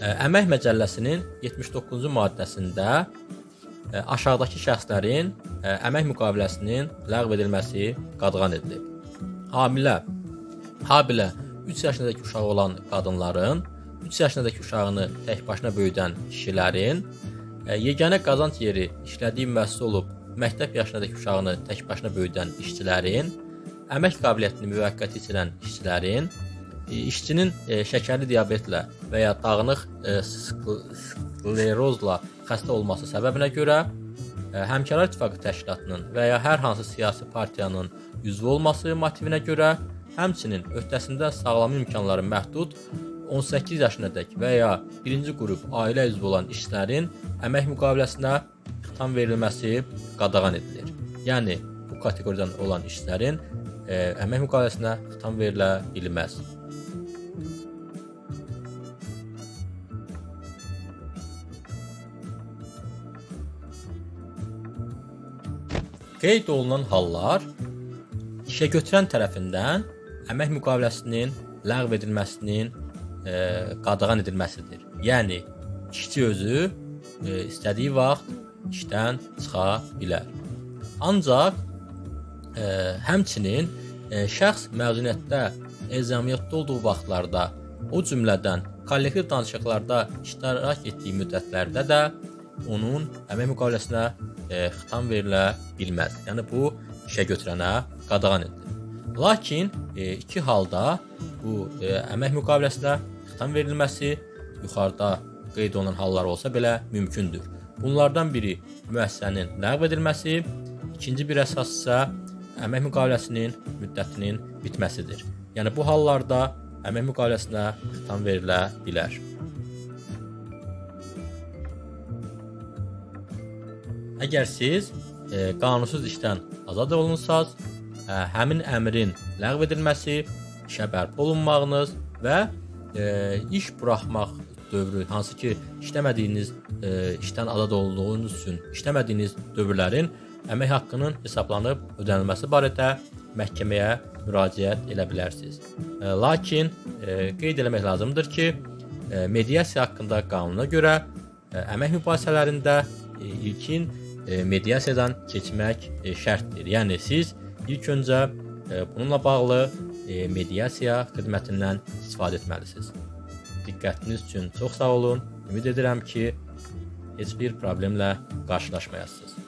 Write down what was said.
Əmək Məcəlləsinin 79-cu maddəsində aşağıdakı şəxslərin əmək müqaviləsinin ləğv edilməsi qadağan edilib. Habelə 3 yaşındakı uşağı olan qadınların, 3 yaşındakı uşağını tək başına böyüdən kişilərin, yeganə qazanc yeri işlədiyi müəssisə olub məktəb yaşındakı uşağını tək başına böyüdən işçilərin, əmək qabiliyyətini müvəqqəti itirən işçilərin, işçinin şəkərli diabetlə və ya dağınıq sklerozla xəstə olması səbəbinə görə, Həmkarlar İttifaqı Təşkilatının və ya hər hansı siyasi partiyanın üzvü olması motivinə görə, həmçinin öhdəsində sağlam imkanları məhdud 18 yaşınadək və ya birinci qrup ailə üzvü olan işçilərin əmək müqaviləsinə xitam verilməsi qadağan edilir. Yəni, bu kateqoriyadan olan işçilərin əmək müqaviləsinə xitam verilə bilməz. Qeyd olunan hallar işəgötürən tərəfindən əmək müqaviləsinin ləğv edilməsinin qadağan edilməsidir. Yəni, işçi özü istədiyi vaxt işdən çıxa bilər. Ancaq həmçinin şəxs məzuniyyətdə, ezamiyyətdə olduğu vaxtlarda, o cümlədən kollektiv danışıqlarda iştirak etdiyi müddətlərdə də onun əmək müqaviləsinə xitam verilə bilməz. Yəni, bu işəgötürənə qadağan edilir. Lakin iki halda bu əmək müqaviləsinə xitam verilməsi yuxarıda qeyd olunan hallar olsa belə mümkündür. Bunlardan biri müəssisənin ləğv edilməsi, ikinci bir əsas isə əmək müqaviləsinin müddətinin bitməsidir. Yəni, bu hallarda əmək müqaviləsinə xitam verilə bilər. Əgər siz qanunsuz işdən azad olunsaz, həmin əmrin ləğv edilməsi, işə bərpa olunmağınız və iş buraxmaq dövrü, hansı ki işləmədiyiniz, işdən azad olduğunuz üçün işləmədiyiniz dövrlərin əmək haqqının hesablanıb ödənilməsi barədə məhkəməyə müraciət edə bilərsiniz. Lakin qeyd eləmək lazımdır ki, mediasiya haqqında qanuna görə əmək mübahisələrində ilkin mediasiyadan keçmək şərtdir. Yəni, siz ilk öncə bununla bağlı mediasiya xidmətindən istifadə etməlisiniz. Diqqətiniz üçün çox sağ olun. Ümid edirəm ki, heç bir problemlə qarşılaşmayasınız.